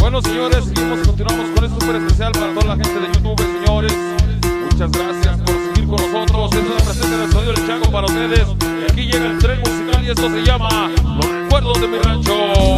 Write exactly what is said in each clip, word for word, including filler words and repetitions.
Bueno, señores, seguimos y continuamos con esto súper especial para toda la gente de YouTube, señores. Muchas gracias por seguir con nosotros. Esto es la presencia del sonido del Chango para ustedes. Y aquí llega el tren musical y esto se llama Los Recuerdos de mi Rancho.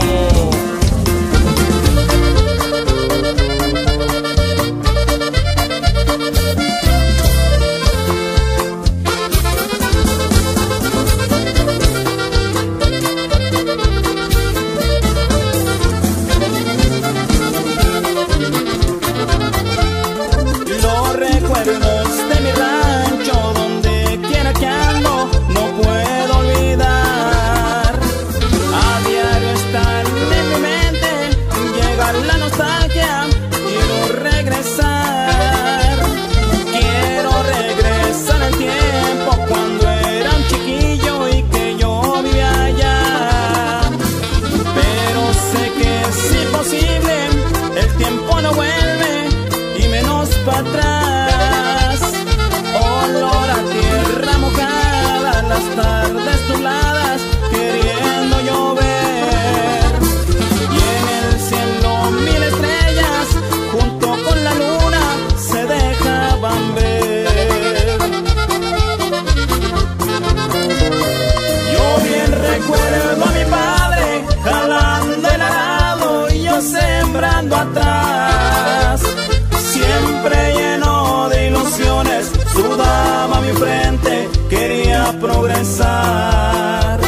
Atrás, olor a tierra mojada, las tardes nubladas queriendo llover, y en el cielo mil estrellas junto con la luna se dejaban ver. Yo bien recuerdo a mi padre jalando el arado y yo sembrando atrás, siempre lleno de ilusiones, sudaba mi frente, quería progresar.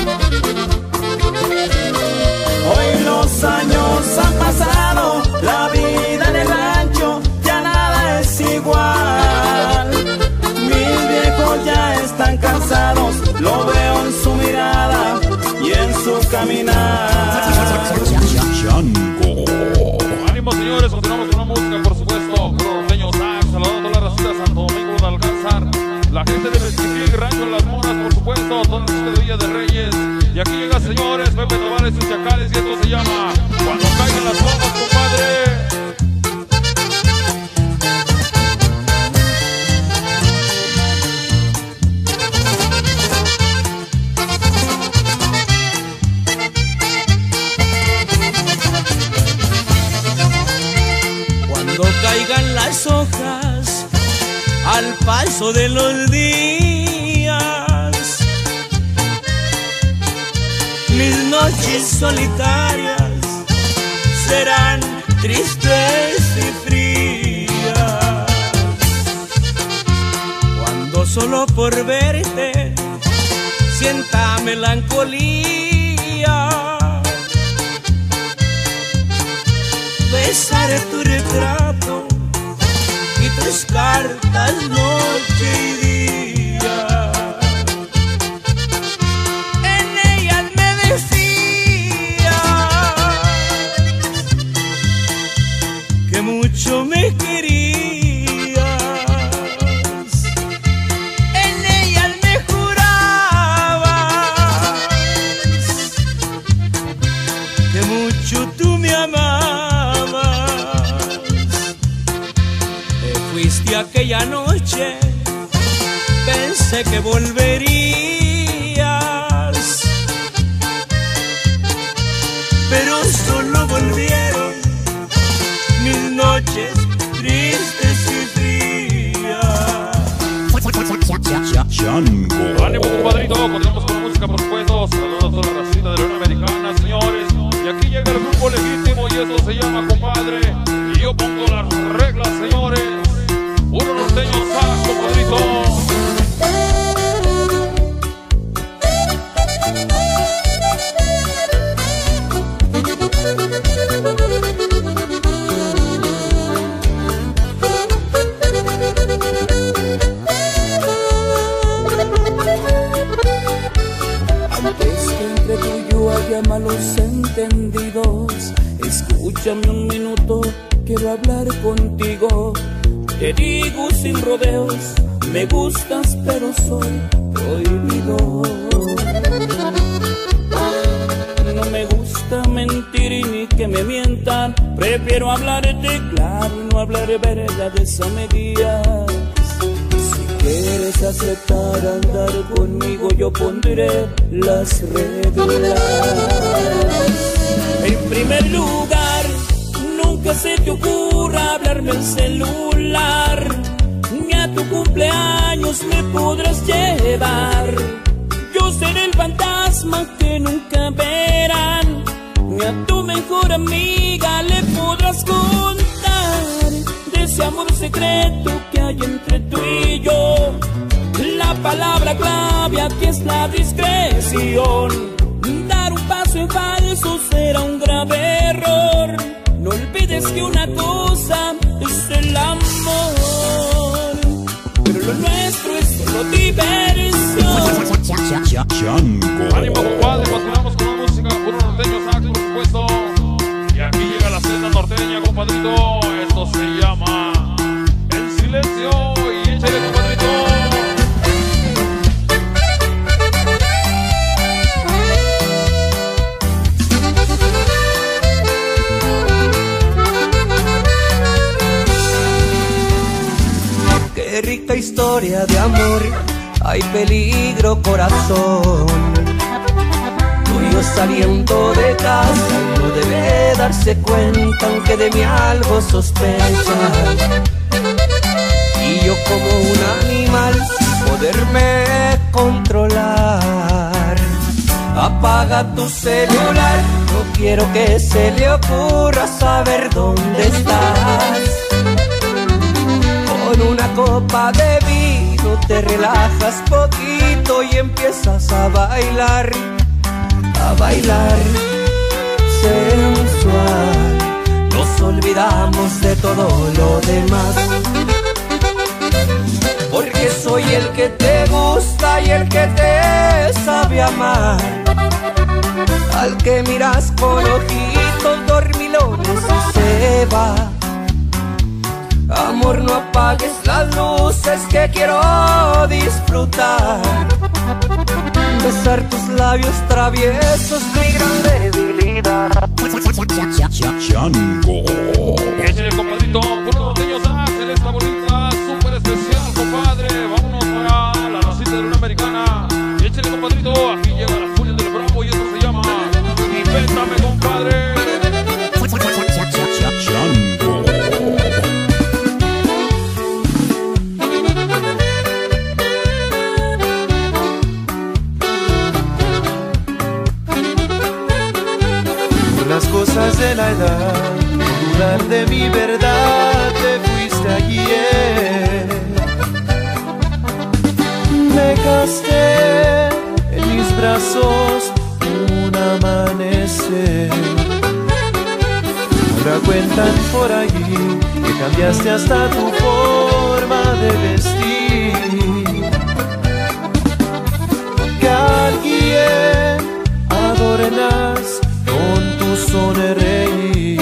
Hoy los años han pasado, la vida en el rancho ya nada es igual. Mis viejos ya están cansados, lo veo en su mirada y en su caminar. Ánimo, señores, continuamos con la música, por supuesto. Saludando a toda la racita de Santo Domingo de Alcázar, la gente de Mezquitic, Rancho Las Monas, por supuesto, toda la gente de Villa de Reyes. Y aquí llega, señores, Pepe Tavares y Chacales, y esto se llama Cuando Caigan las Bombas, compadre. Cuando caigan las hojas al paso de los días, mis noches solitarias serán tristes y frías. Cuando solo por verte sienta melancolía, besaré tu retrato y tus cartas noche y día. En ellas me decías que mucho me querías. En ellas me jurabas que mucho tú me amabas. Fuiste aquella noche, pensé que volverías, pero solo volvieron mis noches tristes y frías. Chango. Ánimo, compadrito, continuamos con la música, por supuesto. Saludos a toda la racita de la Unión Americana, señores. Y aquí llega el grupo legítimo y esto se llama, compadre, y yo pongo las reglas, señores. Uno norteño, salas, compadrito. Antes que entre tú y yo haya malos entendidos, escúchame un minuto, quiero hablar contigo. Te digo sin rodeos, me gustas pero soy prohibido. No me gusta mentir ni que me mientan, prefiero hablarte claro y no hablar verdades a medias. Si quieres aceptar andar conmigo, yo pondré las reglas. En primer lugar, nunca se te ocurra hablarme al celular, ni a tu cumpleaños me podrás llevar. Yo seré el fantasma que nunca verán, ni a tu mejor amiga le podrás contar de ese amor secreto que hay entre tú y yo. La palabra clave aquí es la discreción. Dar un paso en falso será un grave error. No olvides que una cosa es el amor, pero lo nuestro es solo diversión. Ánimo, compadre, continuamos con la música, puro norteño sax, por supuesto. Y aquí llega la senda norteña, compadrito. Esto se llama El Silencio. Y échale, compadrito. Qué rica historia de amor, hay peligro corazón. Tuyo saliendo de casa, no debe darse cuenta aunque de mí algo sospecha. Y yo como un animal sin poderme controlar. Apaga tu celular, no quiero que se le ocurra saber dónde estás. Con una copa de vino te relajas poquito y empiezas a bailar, a bailar sensual. Nos olvidamos de todo lo demás, porque soy el que te gusta y el que te sabe amar. Al que miras con ojitos dormilones y se va. Amor, no apagues las luces que quiero disfrutar. Besar tus labios traviesos, mi gran debilidad. Chango. Échale, compadrito, puro norteño sax en esta bonita, súper especial, compadre. Vámonos para la racita de una americana. Échale, compadrito, aquí llega la furia del Bravo y esto se llama Invéntame, compadre. Chango. Las cosas de la edad, por dudar de mi verdad, te fuiste ayer. Me dejaste en mis brazos un amanecer. Ahora cuentan por allí que cambiaste hasta tu forma de vestir. Que alguien adornas con tu sonreír.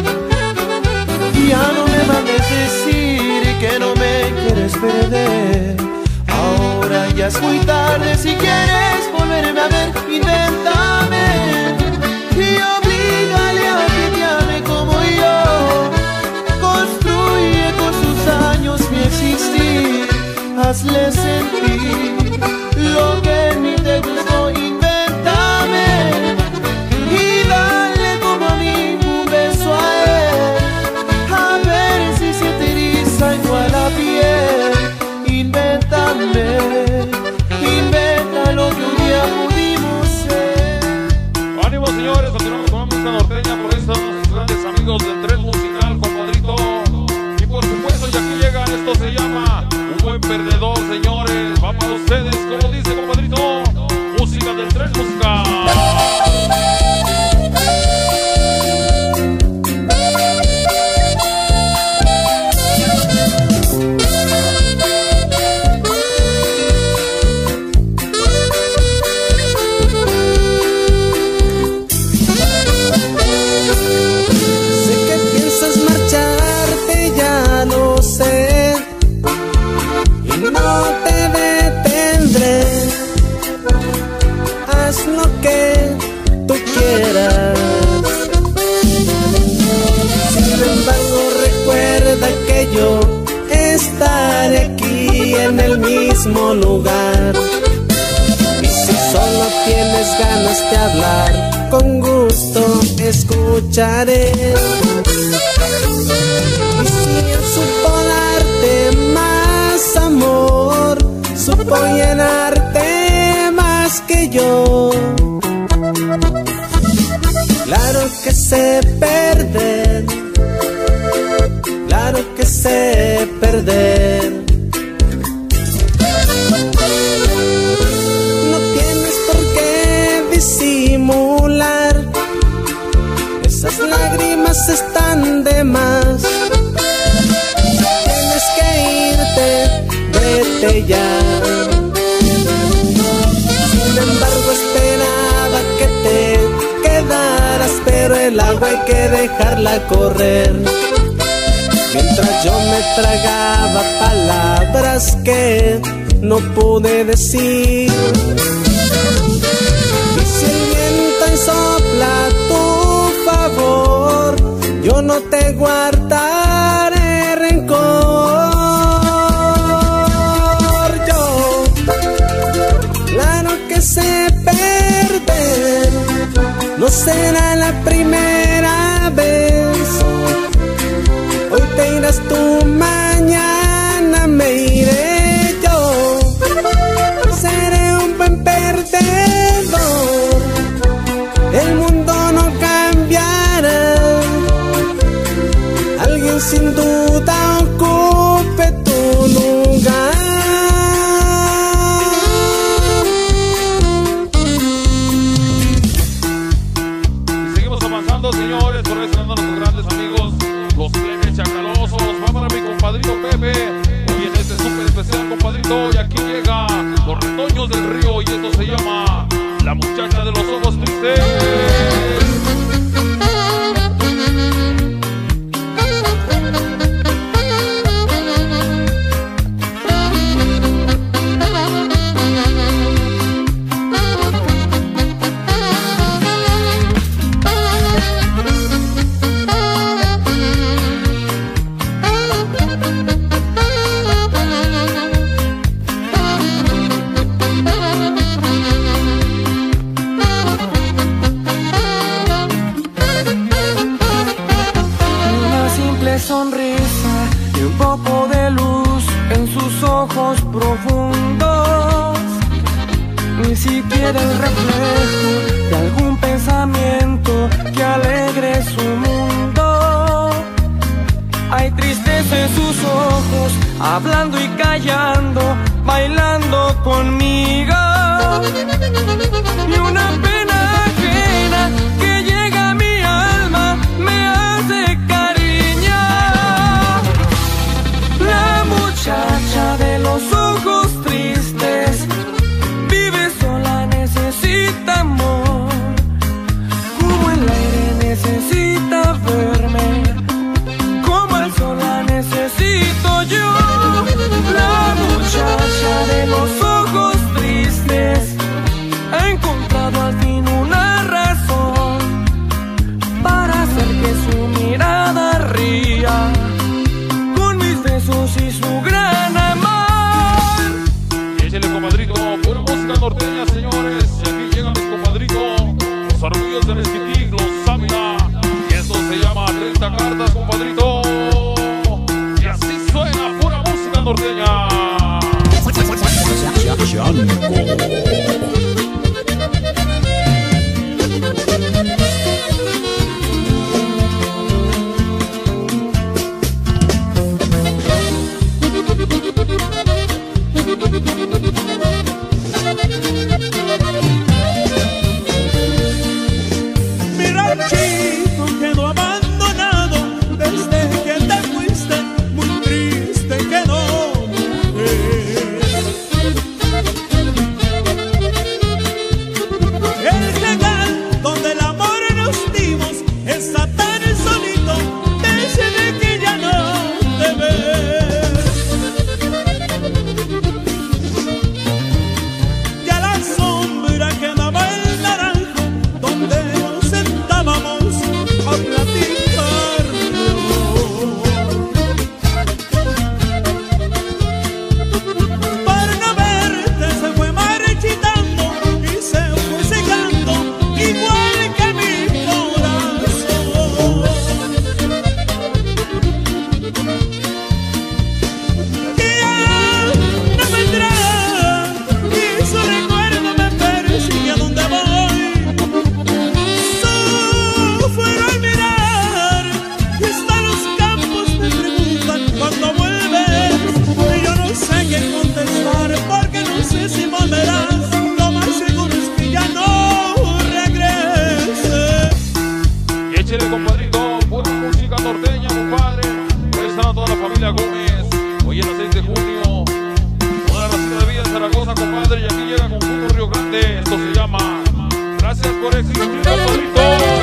Ya no me mandes decir que no me quieres perder. Ahora ya es muy tarde, si quieres volverme a ver, invéntame y oblígale a que te ame como yo. Construye con sus años mi existir, hazle sentir lo que en mí te gustó, invéntame. Y dale como a mí un beso a él, a ver si se te eriza igual la piel. Invéntame, inventa lo que un día pudimos ser. Ánimo, señores, continuamos con la música norteña por estos grandes amigos del tren musical, compadrito. Y por supuesto, y aquí llegan, esto se llama Un Buen Perdedor, señores. Va para ustedes, como dice, compadrito, música del tren musical. Yo estaré aquí en el mismo lugar. Y si solo tienes ganas de hablar, con gusto escucharé. sé perder, claro que sé perder. No tienes por qué disimular, esas lágrimas están de más. Tienes que irte, vete ya. Sin embargo esperaba que te quedaras, pero el agua hay que dejarla correr. Mientras yo me tragaba palabras que no pude decir. Y si el viento sopla a tu favor, yo no te guardaré rencor. Yo, claro que sé perder, no será la primera vez. Hoy te irás tú, mañana me iré yo. Seré un buen perdedor, el mundo no cambiará. Alguien sin duda ocupe tu lugar. Y seguimos avanzando, señores, por eso andan nuestros grandes amigos, los plebes chacalosos. Va para mi compadrito Pepe. Hoy en este súper especial, compadrito. Y aquí llega los retoños del río. Y esto se llama La Muchacha de los Ojos Tristes. Sonrisa y un poco de luz en sus ojos profundos, ni siquiera el reflejo de algún pensamiento que alegre su mundo. Hay tristeza en sus ojos, hablando y callando, bailando conmigo, y una pena ajena que llega a mi alma me hace muchacha de los ojos tristes, vive sola, necesita amor, como el aire necesita verme, como el sol la necesito yo. La muchacha de los ojos tristes ha encontrado al fin una razón para hacer que su mirada ría y su gran amor. Y échale, compadrito, pura música norteña, señores. Y aquí llegan mis compadritos, los orgullos de Mezquitic, los Samina. Y esto se llama treinta cartas, compadrito. Y así suena pura música norteña. Mi ranchito quedó abandonado desde que te fuiste, muy triste quedó. El regal donde el amor nos dimos está tan solito desde que ya no te ves. Ya la sombra quedaba el naranjo donde nos sentábamos Échale, compadrito, pura música norteña, compadre. Ahí está toda la familia Gómez. Hoy es el seis de junio. Toda la racita de Villa de Zaragoza, compadre. Y aquí llega Conjunto Río Grande. Esto se llama Gracias por existir, compadrito.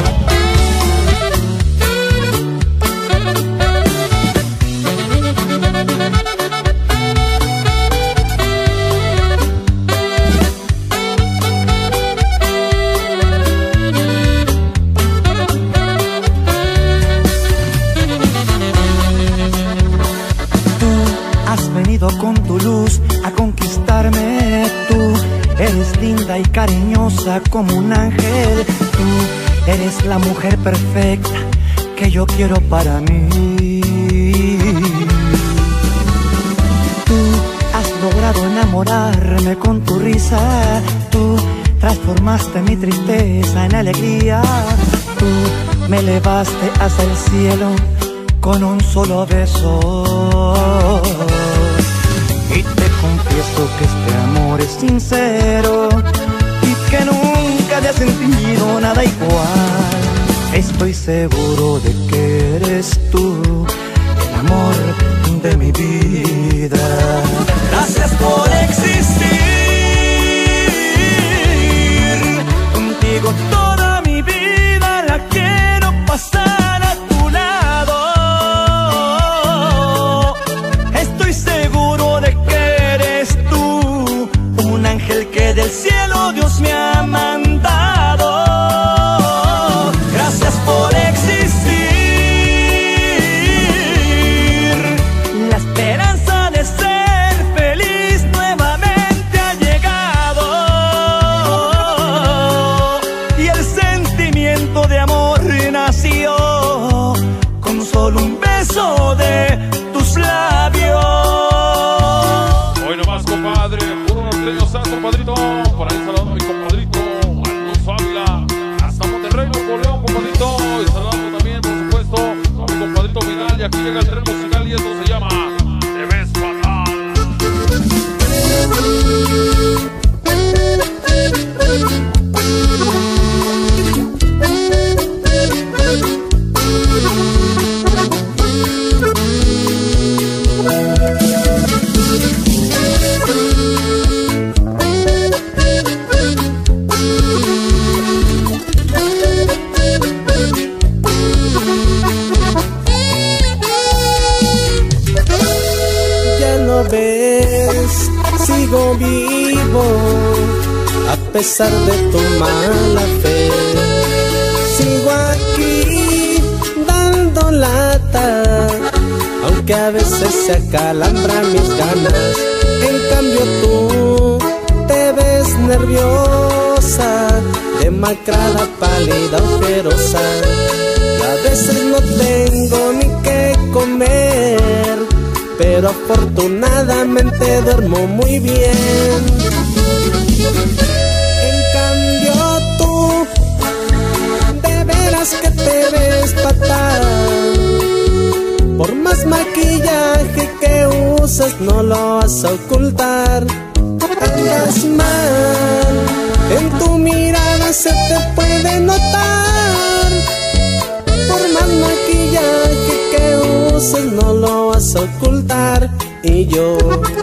Con tu luz a conquistarme, tú eres linda y cariñosa como un ángel. Tú eres la mujer perfecta que yo quiero para mí. Tú has logrado enamorarme con tu risa. Tú transformaste mi tristeza en alegría. Tú me elevaste hasta el cielo con un solo beso. Y te confieso que este amor es sincero y que nunca te he sentido nada igual. Estoy seguro de que eres tú el amor de mi vida. Gracias por existir. Contigo toda mi vida la quiero pasar a tu lado. Estoy seguro de que eres tú un ángel que del cielo Dios me ha mandado. Gracias por existir. La esperanza de ser feliz nuevamente ha llegado. Y el sentimiento de amor nació con solo un beso de tus labios. Hoy nomás, compadre, puro norteño santo, compadrito. Por ahí saludando a mi compadrito Alonso Ávila, hasta Monterrey, Nuevo León, compadrito. Y saludando también, por supuesto, a mi compadrito Vidal. Y aquí llega el tren musical y esto se llama Te ves fatal. Ves, sigo vivo a pesar de tu mala fe. Sigo aquí dando lata, aunque a veces se acalambran mis ganas. En cambio tú te ves nerviosa, demacrada, pálida, ojerosa. A veces no tengo ni qué comer, pero afortunadamente duermo muy bien. En cambio tú, de veras que te ves fatal. Por más maquillaje que uses no lo vas a ocultar. Andas mal, en tu mirada se te puede notar. Por más maquillaje que uses no lo vas a ocultar. Y yo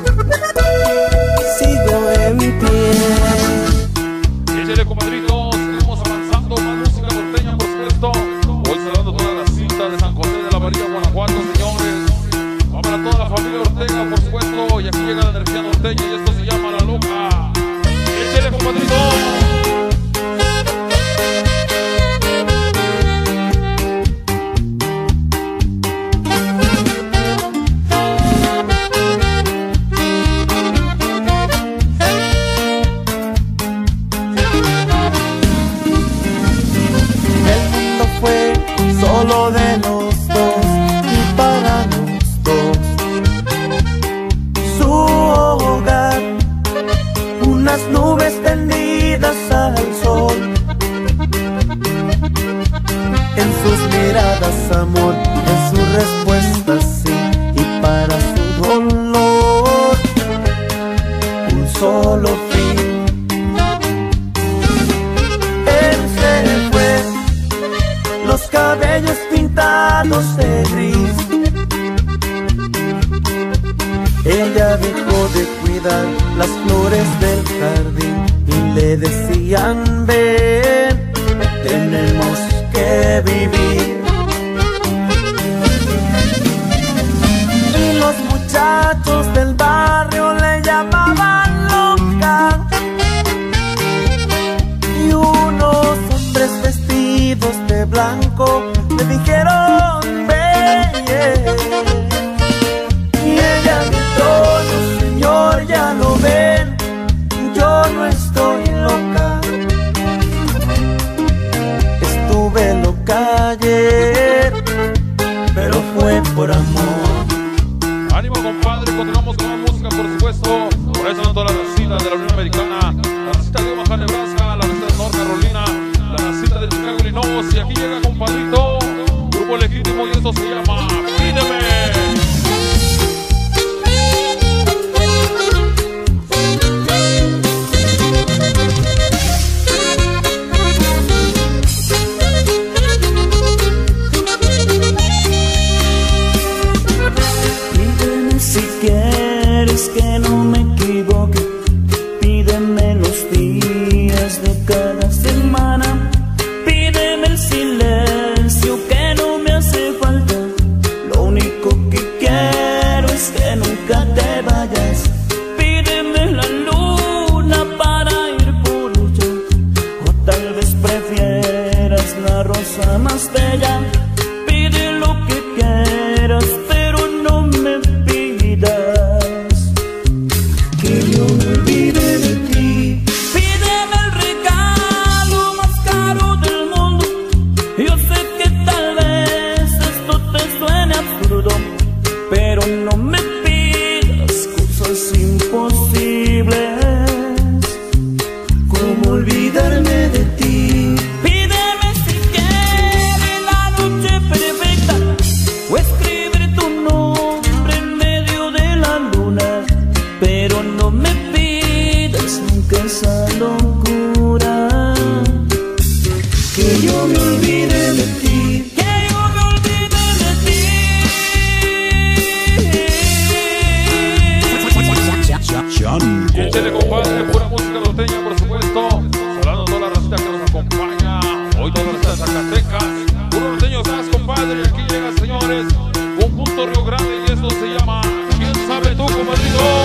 sigo en pie. Échale, compadrito, seguimos avanzando. Más música norteña, por supuesto. Hoy saludando toda la cinta de San José de la María, Guanajuato, señores. Vamos a toda la familia Ortega, por supuesto. Y aquí llega la energía norteña y esto se llama La Loca. Échale, compadrito. Solo de los dos y para los dos. Su hogar, unas nubes tendidas al sol. En sus miradas amor, en sus respuestas sí. Y para su dolor, un solo fin. Él se fue, los cabellos pintados de gris. Ella dejó de cuidar las flores del jardín y le decían: ven, tenemos que vivir. Y los muchachos del barrio le llamaban loca, y unos hombres vestidos de blanco le dijeron: ven. Y ella gritó: no señor, ya lo ven, yo no estoy loca. Estuve loca ayer, pero fue por amor. Ánimo, compadre, continuamos con la música, por supuesto. Por eso no todas las racitas de la Unión Americana, la racita de Omaha, Nebraska, la racita de North Carolina, la racita de Chicago, Illinois. Y aquí llega, compadrito, Grupo Legítimo, y esto se llama Pídeme. Quieres que no me equivoque, pídeme los días de cada semana, pídeme el silencio que no me hace falta. Lo único que quiero es que nunca te vayas. Pídeme la luna para ir por ella, o tal vez prefieras la rosa más bella. Pide lo que quieras, pero no me que yo me olvide de ti. Pídeme el regalo más caro del mundo. Yo sé que tal vez esto te suene absurdo, pero no me pidas cosas imposibles, como olvidarme de ti. Pídeme si quieres la noche perfecta, o escribir tu nombre en medio de la luna, pero no me pidas nunca esa locura, que yo me olvide de ti, que yo me olvide de ti. Y échale, compadre, pura música norteña, por supuesto. Saludando a toda la racita que nos acompaña. Hoy toda la racita de Zacatecas, puro norteño más, compadre. Y aquí llega, señores, Conjunto Río Grande, y esto se llama ¿Quién sabe tú, compadrito?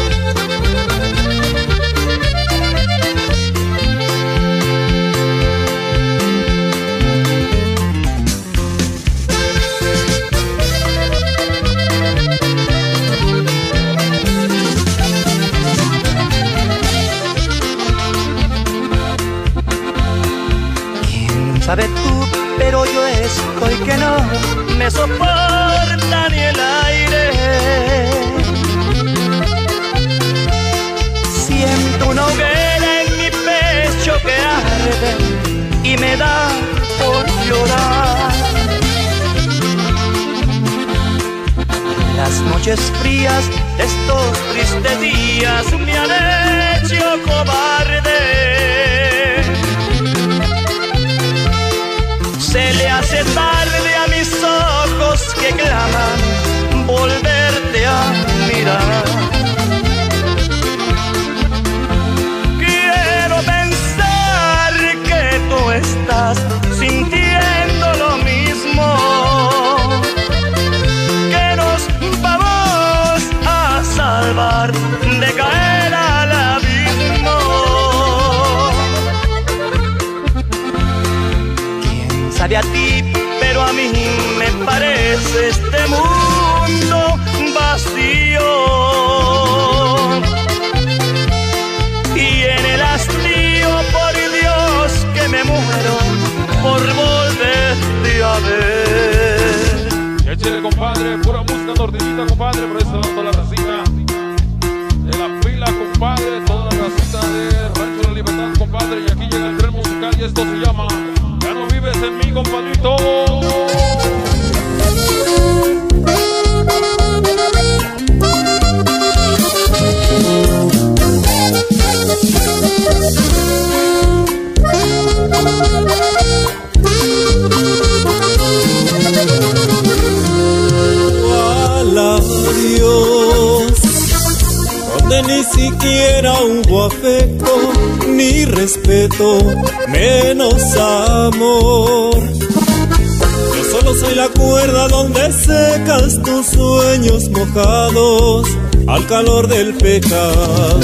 Sabes tú, pero yo estoy que no me soporta ni el aire. Siento una hoguera en mi pecho que arde y me da por llorar. Las noches frías de estos tristes días me han hecho cobarde. Se le hace tarde a mis ojos que claman volverte a mirar. Quiero pensar que tú estás sintiendo lo mismo, que nos vamos a salvar de caer al abismo. Sabe a ti, pero a mí me parece este mundo vacío. Y en el hastío, por Dios, que me muero por volverte a ver. Échale, compadre, pura música norteñita, compadre. Por eso toda la racita de la pila, compadre. Toda la racita de Rancho de la Libertad, compadre. Y aquí llega el tren musical, y esto se llama Ya no vives en mí, compadrito. siquiera hubo afecto, ni respeto, menos amor. Yo solo soy la cuerda donde secas tus sueños mojados al calor del pecado.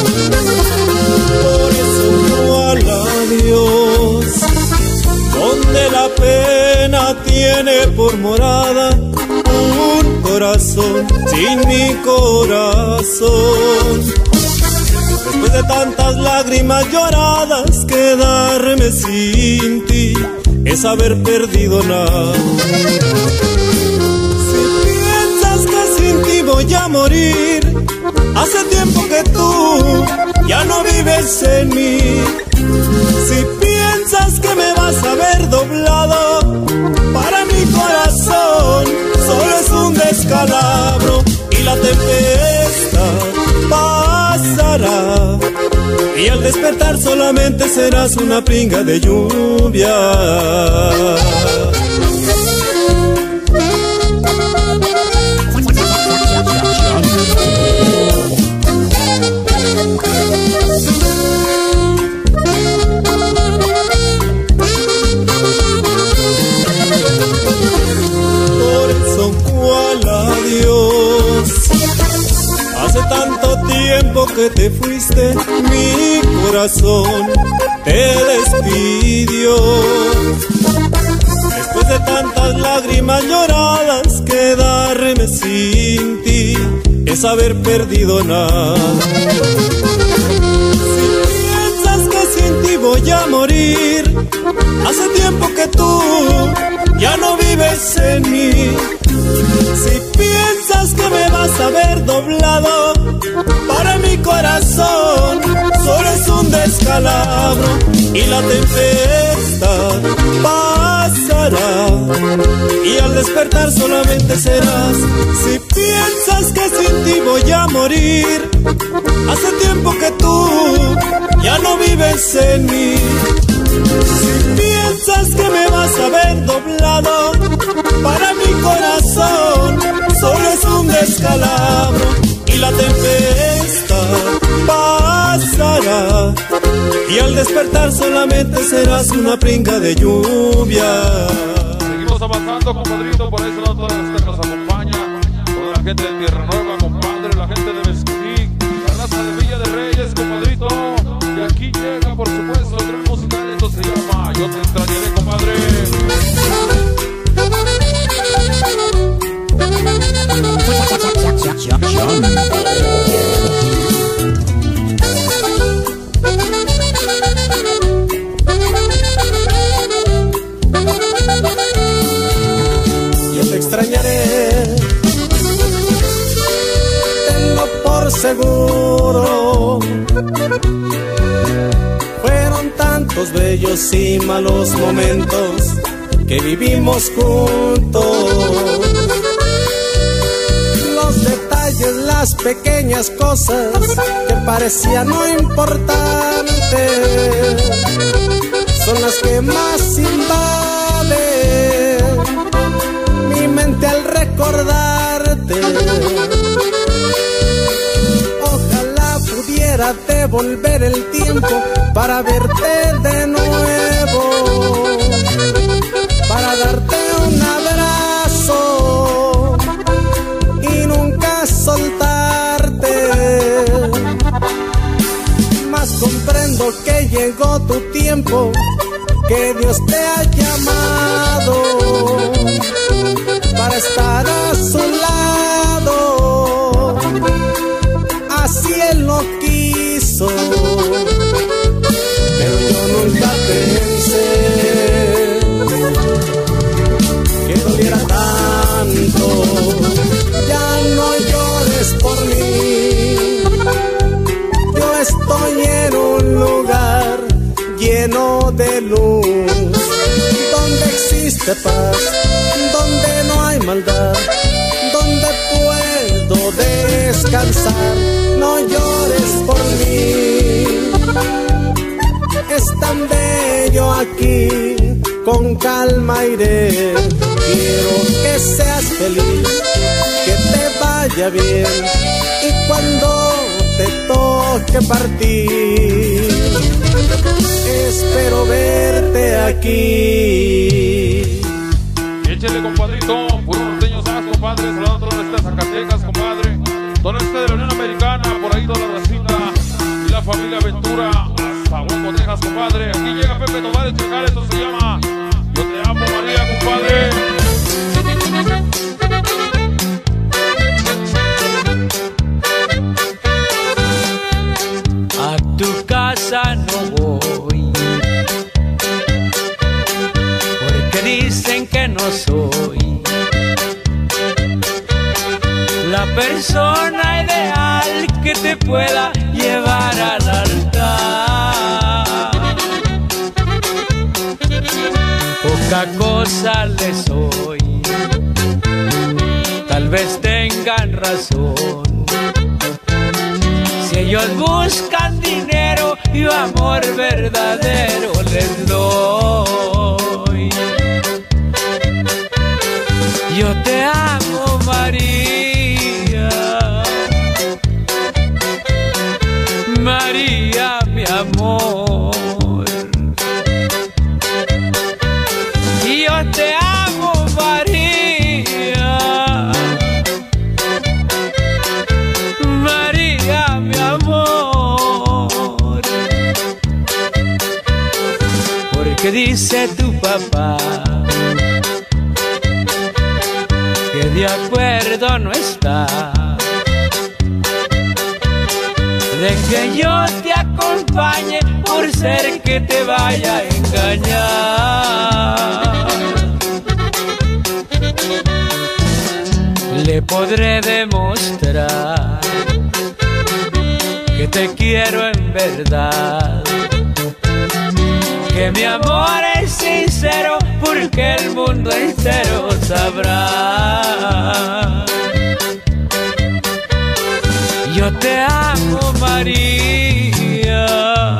Por eso no al adiós, donde la pena tiene por morada un corazón sin mi corazón. Después de tantas lágrimas lloradas, quedarme sin ti es haber perdido nada. Si piensas que sin ti voy a morir, hace tiempo que tú ya no vives en mí. Si piensas que me vas a ver doblado, para mi corazón solo es un descalabro. Y la tempestad pasará, y al despertar solamente serás una pringa de lluvia. Por eso, ¿cuál adiós? Hace tanto tiempo que te fuiste, mi corazón te despidió. Después de tantas lágrimas lloradas, quedarme sin ti es haber perdido nada. Si piensas que sin ti voy a morir, hace tiempo que tú ya no vives en mí. Si piensas que me vas a ver doblado, para mi corazón solo es un descalabro. Y la tempestad pasará, y al despertar solamente serás. Si piensas que sin ti voy a morir, hace tiempo que tú ya no vives en mí. Si piensas que me vas a ver doblado, para mi corazón solo es un descalabro. Y la tempestad pasará, y al despertar solamente serás una pringa de lluvia. Seguimos avanzando, compadrito, por eso toda la gente nos acompaña. Toda la gente de Tierra Nueva, compadre, la gente de Mezquitic, la raza de Villa de Reyes, compadrito. Y aquí llega, por supuesto, el gran musical, esto se llama Yo te extrañaré, compadre. Yo te extrañaré, tenlo por seguro. Fueron tantos bellos y malos momentos que vivimos juntos. Los detalles, las pequeñas cosas que parecían no importantes, son las que más invaden mi mente al recordarte. Ojalá pudiera devolver el tiempo para verte de nuevo, para darte un abrazo y nunca soltarte. Mas comprendo que llegó tu tiempo, que Dios te ha llamado para estar a su lado. Así Él lo quiso, pero yo nunca pensé que doliera tanto. Ya no llores por mí, yo estoy en un lugar lleno de luz, donde existe paz, donde no hay maldad, donde puedo descansar. No llores por mí, es tan bello aquí, con calma iré. Quiero que seas feliz, que te vaya bien, y cuando te toque partir, espero verte aquí. Y échale, compadrito, puro norteño sax, compadre, saludando a toda la de Zacatecas, compadre, toda la de la Unión Americana, por ahí toda la racita y la familia Ventura, hasta Hueco, Texas, compadre. Aquí llega Pepe Tomás de Checar, esto se llama Yo te amo, María, compadre. A tu casa no voy, porque dicen que no soy la persona ideal que te pueda llevar al altar. Poca cosa le soy, tal vez tengan razón. Si ellos buscan dinero, yo amor verdadero les doy. Yo te amo, María, María, mi amor. Yo te amo, María, María, mi amor. Porque dice tu papá que de acuerdo no está de que yo te acompañe por ser que te vaya a engañar. Le podré demostrar que te quiero en verdad, que mi amor es sincero, porque el mundo entero sabrá. Yo te amo, María,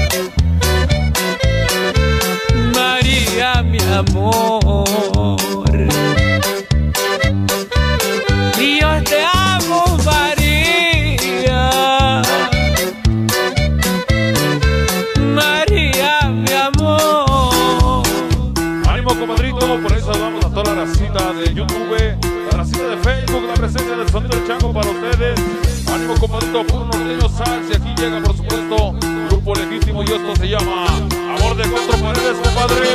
María, mi amor. Yo te amo, María, María, mi amor. Ánimo, compadrito, por eso vamos a toda la racita de YouTube, la racita de Facebook, la presencia del sonido del Chango para ustedes. Ánimo, compadrito, puro norteño sax. Y aquí llega, por supuesto, Grupo Legítimo, y esto se llama Amor de Cuatro Paredes, compadre.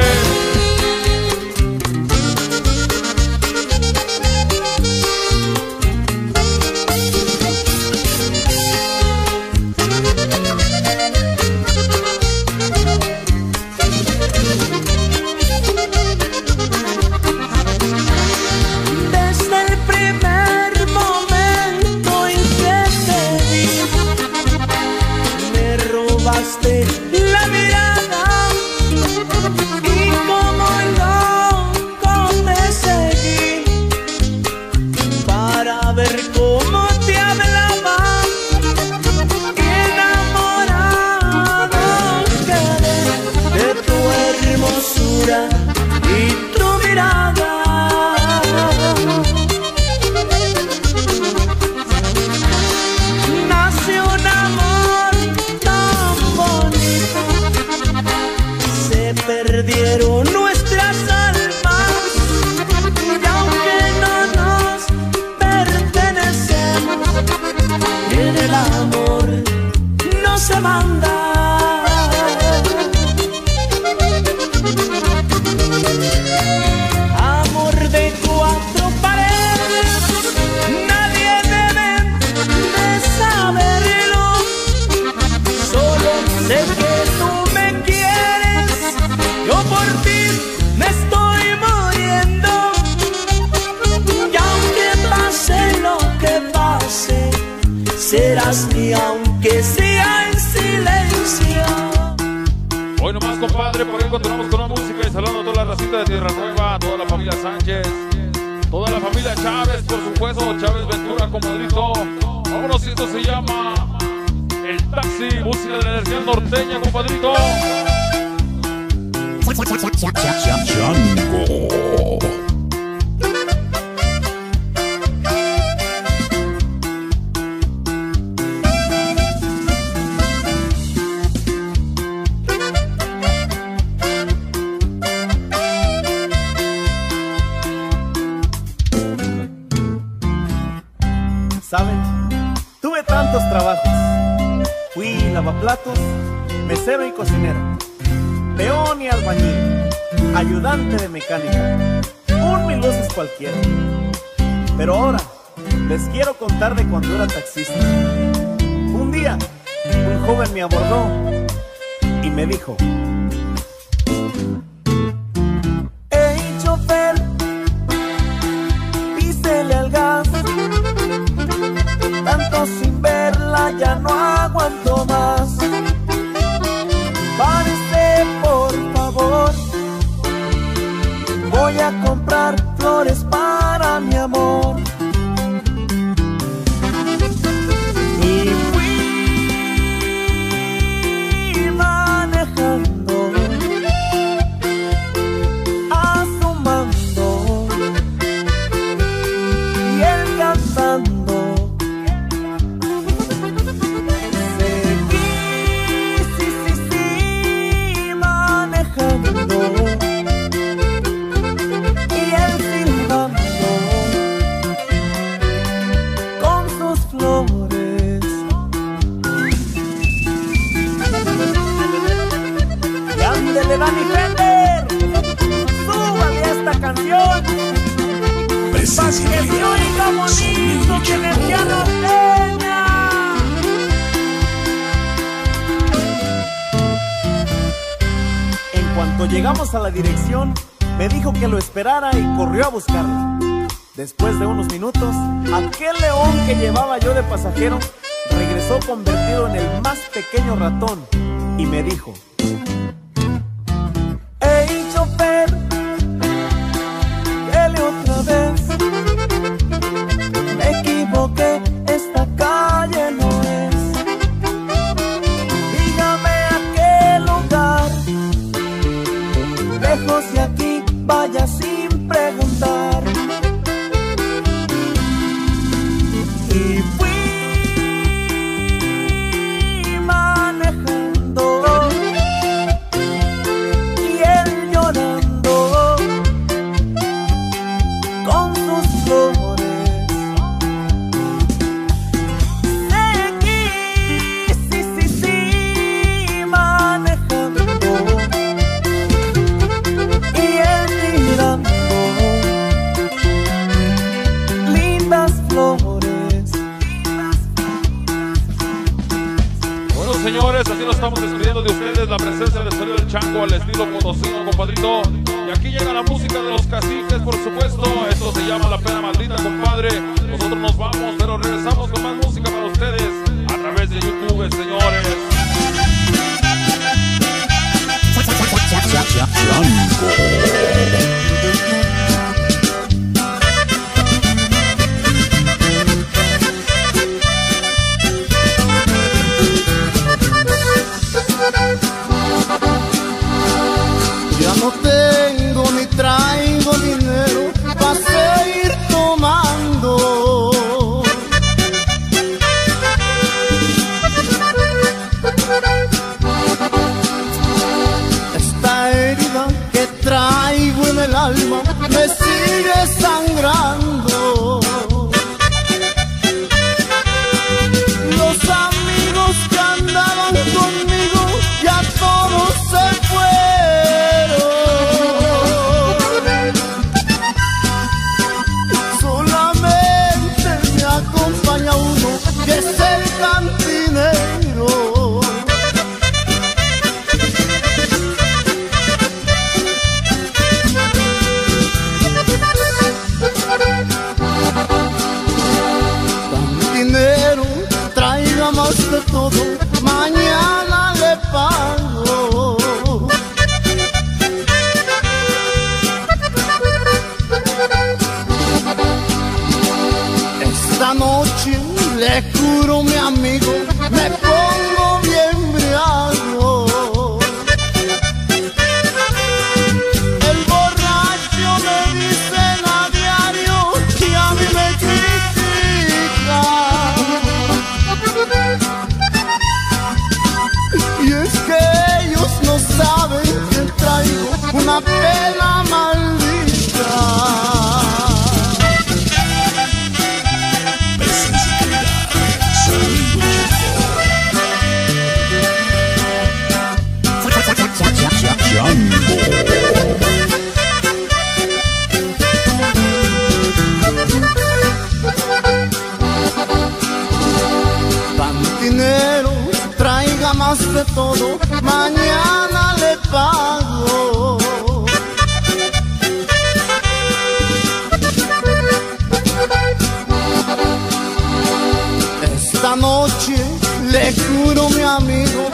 La mirada y como loco te seguí para ver cómo te hablaba, enamorado quedé de tu hermosura y tu mirada. Nace un amor tan bonito, se perdieron nuestras almas, y aunque no nos pertenecemos, en el amor no se manda. Amor de cuatro paredes, nadie debe de saberlo, solo sé que tú me quieres, yo por ti me estoy muriendo, y aunque pase lo que pase, serás mía aunque sea en silencio. Hoy nomás, compadre, por ahí continuamos con la música y saludando a toda la racita de Tierra Nueva, toda la familia Sánchez, toda la familia Chávez, por supuesto, Chávez Ventura, compadrito. Vámonos, esto se llama El Taxi, música de la energía norteña, compadrito. Chango. ¿Saben? Tuve tantos trabajos. Fui lavaplatos, mesero y cocinero, peón y albañil, ayudante de mecánica, un mil luces cualquiera. Pero ahora les quiero contar de cuando era taxista. Un día, un joven me abordó y me dijo: hey, chofer, písele al gas. Tanto sin verla ya no aguanto más. Párese, por favor. Voy a comprar flores para mi amor. Y fui manejando, asomando, y él cantando. Dani Fender, súbale a esta canción para que se oiga bonito que energía norteña. En cuanto llegamos a la dirección, me dijo que lo esperara y corrió a buscarla. Después de unos minutos, aquel león que llevaba yo de pasajero regresó convertido en el más pequeño ratón y me dijo: hey, chofer, dele otra vez. Me equivoqué, esta calle no es. Dígame a qué lugar, lejos de aquí, vaya sin preguntar. Y fui manejando, y él llorando con sus flores. Seguí, sí, sí, sí, manejando, y él mirando lindas flores. Bueno, señores, así nos estamos despidiendo de ustedes. La presencia del sonido del chango al estilo potosino, compadrito. Y aquí llega la música de los caciques, por supuesto. Esto se llama La Pena Maldita, compadre. Nosotros nos vamos, pero regresamos con más música para ustedes a través de YouTube, señores. Ya no tengo ni traigo dinero para seguir tomando. Esta herida que traigo en el alma me sigue sangrando. Los amigos que andaban conmigo ya todos se fueron. Solamente me acompaña uno que es el cantinero. Cantinero, traiga más de todo, mañana le pago. Esta noche le juro, mi amigo, me pongo bien briago. El borracho me dice a diario y a mí me critica. Y es que ellos no saben que traigo una pena maldita. Presencia Le juro, mi amigo,